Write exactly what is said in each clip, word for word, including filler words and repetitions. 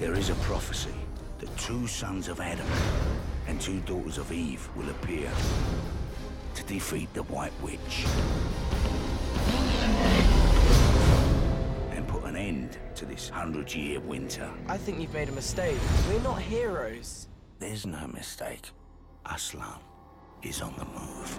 There is a prophecy that two sons of Adam and two daughters of Eve will appear to defeat the White Witch and put an end to this hundred-year winter. I think you've made a mistake. We're not heroes. There's no mistake. Aslan is on the move.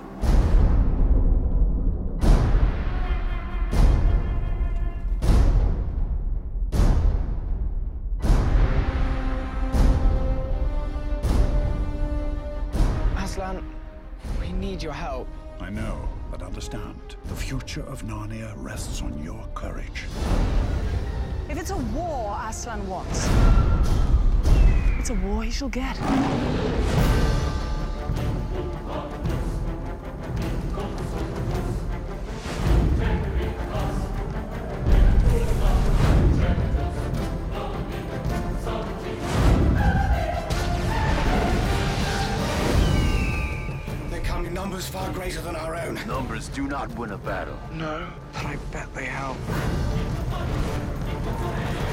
Aslan, we need your help. I know, but understand, the future of Narnia rests on your courage. If it's a war Aslan wants, it's a war he shall get. Numbers far greater than our own. Numbers do not win a battle. No, but I bet they help.